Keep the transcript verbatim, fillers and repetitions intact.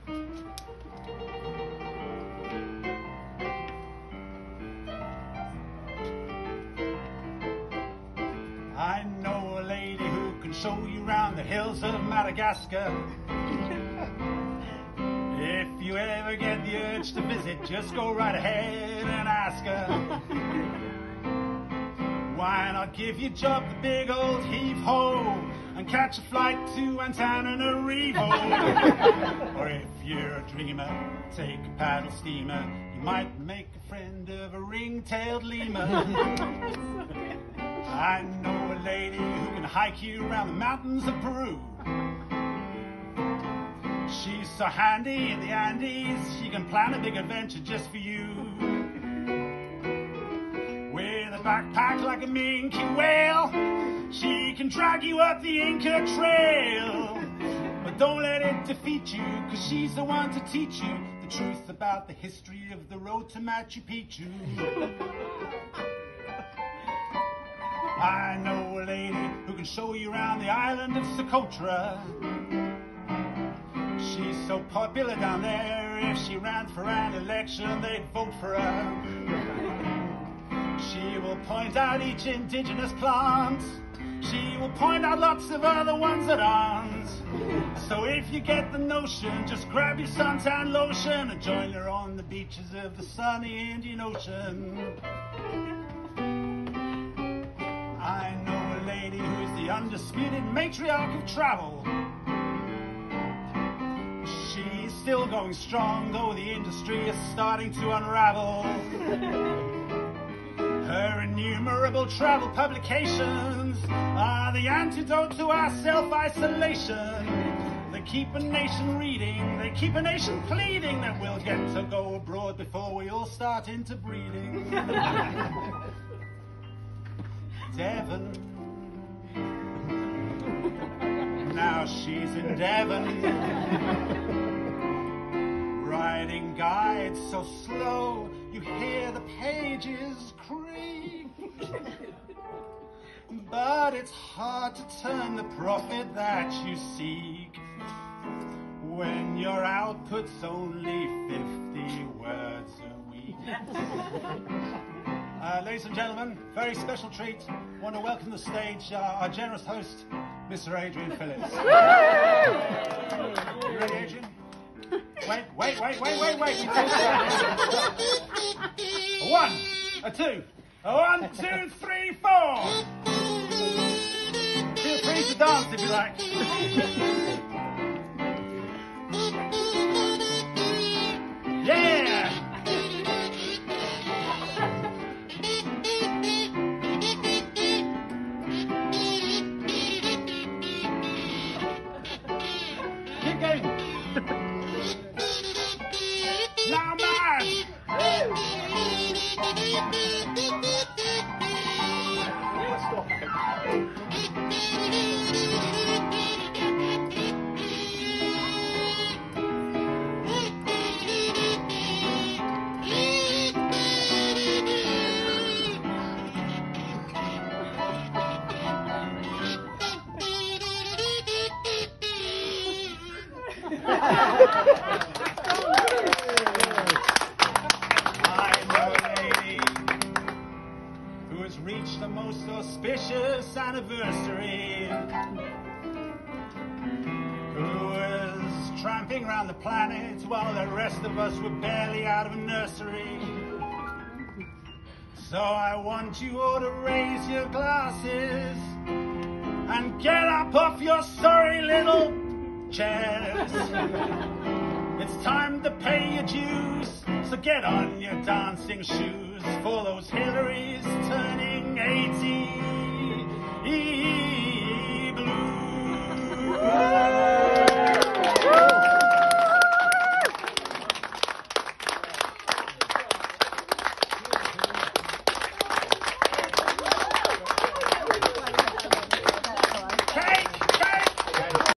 I know a lady who can show you round the hills of Madagascar. If you ever get the urge to visit, just go right ahead and ask her. Why not give your job the big old heave-ho and catch a flight to Antananarivo? Or if you're a dreamer, take a paddle steamer. You might make a friend of a ring-tailed lemur. I know a lady who can hike you around the mountains of Peru. She's so handy in the Andes, she can plan a big adventure just for you. With a backpack like a minke whale, she can drag you up the Inca Trail. But don't let it defeat you, cause she's the one to teach you the truth about the history of the road to Machu Picchu. I know a lady who can show you around the island of Socotra. She's so popular down there, if she ran for an election, they'd vote for her. She will point out each indigenous plant. She will point out lots of other ones that aren't. So if you get the notion, just grab your suntan lotion and join her on the beaches of the sunny Indian Ocean. I know a lady who is the undisputed matriarch of travel. She's still going strong, though the industry is starting to unravel. Her innumerable travel publications are the antidote to our self-isolation. They keep a nation reading, they keep a nation pleading that we'll get to go abroad before we all start interbreeding. Devon, now she's in Devon, writing guides so slow you hear the pages creak. But it's hard to turn the profit that you seek when your output's only fifty words a week. Uh, ladies and gentlemen, very special treat. I want to welcome to the stage uh, our generous host, Mister Adrian Phillips. You ready, Adrian? Wait, wait, wait, wait, wait, wait. We talked about this. A one, a two, a one, two, three, four. Feel free to dance if you like. Yeah! Keep going. Now, man! Reached the most auspicious anniversary, who was tramping around the planet while the rest of us were barely out of a nursery. So I want you all to raise your glasses and get up off your sorry little chairs. It's time to pay your dues, so get on your dancing shoes for those Hilarys turning eighty.